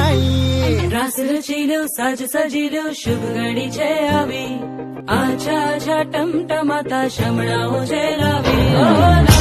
રાસ રચીલો સાજ સજીલો શુભ ઘડી છે આવી, આછા આછા ટમટમાતા શમણાઓ છે લાવી.